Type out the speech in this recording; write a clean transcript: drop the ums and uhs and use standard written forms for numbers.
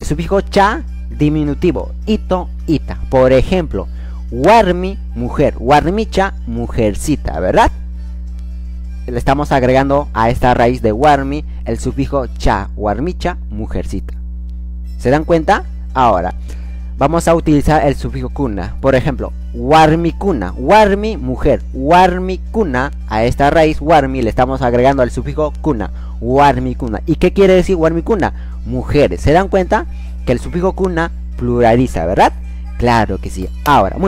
sufijo cha, diminutivo, ito, ita. Por ejemplo, warmi, mujer, warmicha, mujercita, ¿verdad? Le estamos agregando a esta raíz de warmi el sufijo cha, warmicha, mujercita. ¿Se dan cuenta? Ahora, vamos a utilizar el sufijo kuna. Por ejemplo, warmikuna, warmi, mujer, warmikuna. A esta raíz warmi le estamos agregando el sufijo kuna, warmikuna. ¿Y qué quiere decir warmikuna? Mujeres. ¿Se dan cuenta? Que el sufijo kuna pluraliza, ¿verdad? Claro que sí. Ahora,